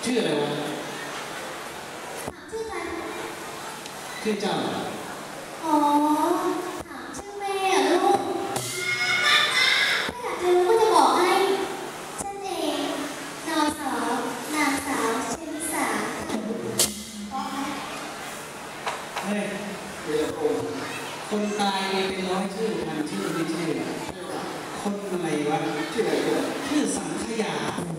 ชื่ออะไรวะชื่อใครชื่อเจ้าอ๋อถามชื่อแม่ลูกถ้าอยากจะรู้ก็จะบอกให้ฉันเองนางสาวเชนิสาเฮ้ยเดี๋ยวคนตายมีเป็นร้อยชื่อทำชื่อไม่ชื่อคนอะไรวะชื่ออะไรชื่อสังขยา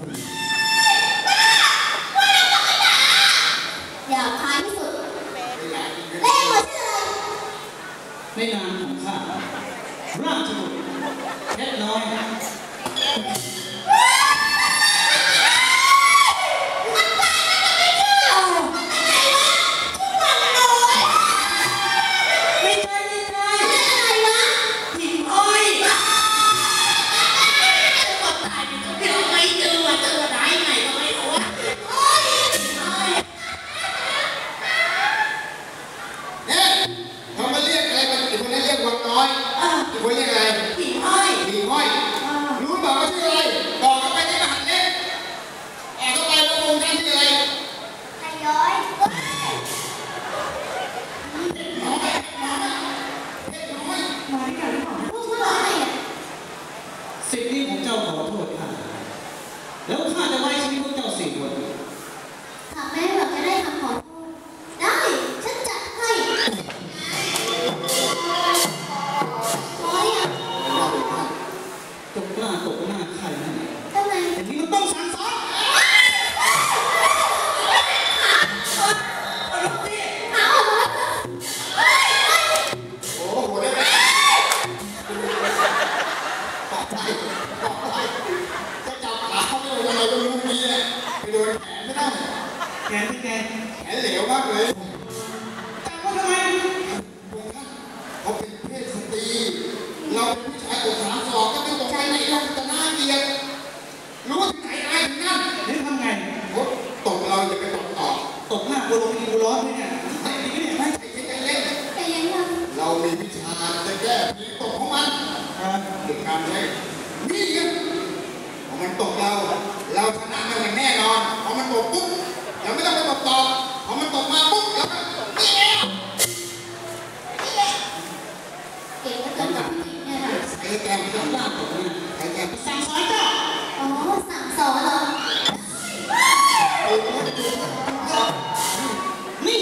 อย่าพายที่สุดเล่มาชื่ออะไรในนามของข้าราชบุตรเพชรน้อยแล้วข้าจะไว้ชีวิตพวกเจ้า4 คนถ้าแม่บอกจะได้คำขอโทษได้ฉันจัดให้พอเนี่ยตกกล้าตกหน้าใครนั่นทำไมแต่ที่มันต้องสั่งสอนโอ้โหได้ไหมตอบใจจะจับขาเขาไม่รู้ทำไมก็รู้ดีเลยไปโดนแขนไม่ได้แกที่แกแขนเหลวมากเลยจับเขาทำไมพวกท่านเขาเป็นเพศสตรีเราเป็นผู้ชายตัว3 ศอกก็ไม่ตกใจไหนเราจะน่าเกลียดรู้ว่าที่ไหนอายถึงนั่นนี่ทำไงตกเราอย่าไปตกต่อตกหน้ากูลงกินกูร้อนไหมเนี่ยไม่ดีเนี่ยไม่ใช่ใจเล่นแต่ยังไงเรามีวิชาจะแก้ผีตกของมันโดยการใช้นี่ไงพอมันตกเราชนะมันอย่างแน่นอนพอมันตกปุ๊บเราไม่ต้องไปตกต่อพอมันตกมาปุ๊บเราก็นี่เองเก่งก็เกินกับพี่เนี่ยนะใส่แกมไม่ต้องลากตกเนี่ยใส่แกมสั่งสอนเจ้าอ๋อสั่งสอนเหรอนี่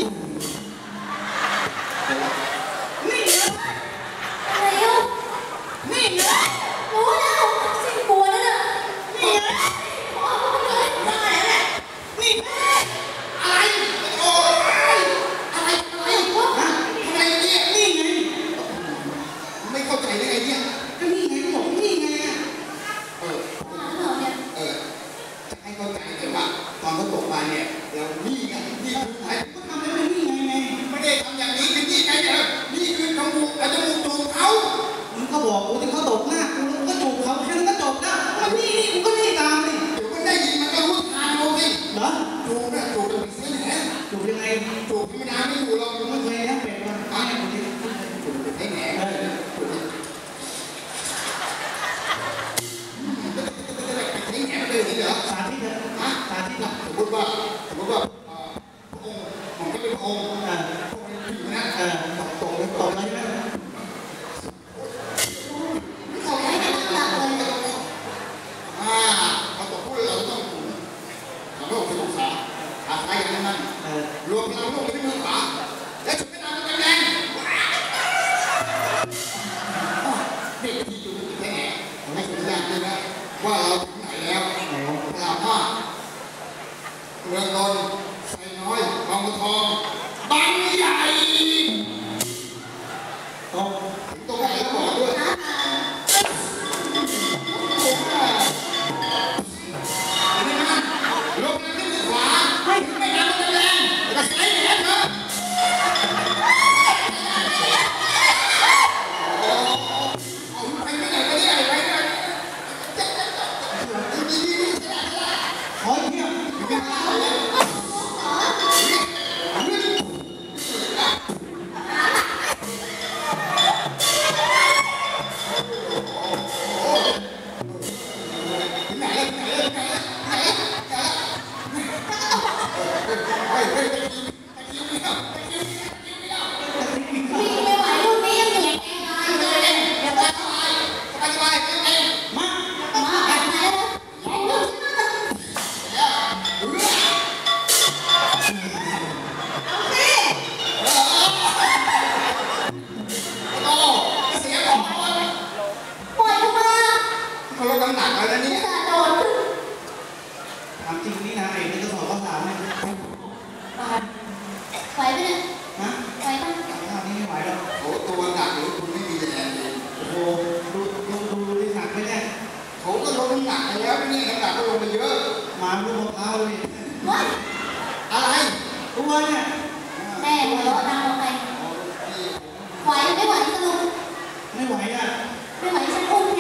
อะไรอ่ะนี่ไงรู้แล้วสิ้นกลัวแล้วน่ะนี่ไงอ๋อมันเลยได้แล้วแหละนี่อะไรโอ้ยอะไรทำไมเนี่ยนี่ไงไม่เข้าใจได้ไงเนี่ยก็นี่ไงบอกนี่ไงจะให้เข้าใจเลยว่าตอนเขาตกมาเนี่ยเรานี่ไงนี่คือไหนก็ทำได้นี่ไงไม่ได้ทำอย่างนี้คือนี่ไงเนี่ยนี่คือจมูกแต่จมูกจูบเขามึงก็บอกกูที่เขาตกหน้ากูก็จูบเขาแค่นั้นก็จบแล้วมันนี่กูก็นี่ตามดิเดี๋ยวมันได้ยินมันก็รู้ทางเราสิเหรอจูบเนี่ยจูบเป็นเส้นแหนจูบยังไงจูบธรรมดาไม่อยู่เราไม่เคยนะเป็ดมันตายคนนี้จูบเป็นเส้นแหนจูบเป็นเส้นแหนเลยนี่เหรอสาธิตเลยสาธิตหลักสมมติว่าพระองค์ผมก็เป็นพระองค์อยู่นะตกเลยตกเลยใช่ไหมส่งให้กันหลับเลยพอตกพูดเราต้องทำให้อกเป็นองศาขาซ้ายอย่างนั้นรวมพลังโลกไปที่มือขวาและฉุดไม่นานก็แรงเด็กที่อยู่ที่แง่ให้สัญญาณด้วยนะว่าเราถึงไหนแล้วพลาผ้าเมืองนนท์ไซน้อยบางบัวทองบางใหญ่ถึงตรงไหนแล้วบอกด้วยลงขึ้นขวาให้ไม่นานก็แรงแล้วก็ใช้แหนเถอะเอาไปไม่ไหนก็ได้ไปเลยขอเยี่ยมกก็ลงไปเยอะหมาลูกมะพร้าวเลยว้ายอะไรตัวเนี่ยแม่หัวเราะดังออกไปไหวไม่ไหวสรุปไม่ไหวอ่ะไม่ไหวฉันอุ้ม